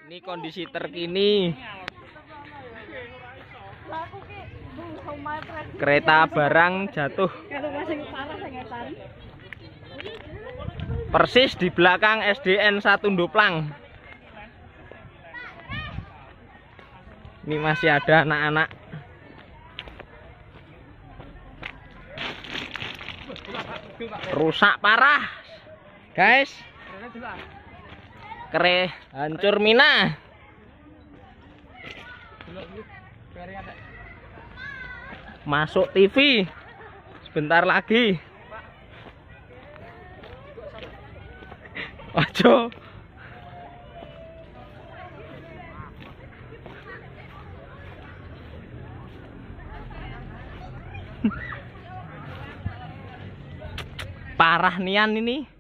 Ini kondisi terkini. Kereta barang jatuh. Persis di belakang SDN 1 Ndoplang. Ini masih ada anak-anak. Rusak parah, guys. Hancur Mina. Masuk TV sebentar lagi. Wajo. Parah nian ini.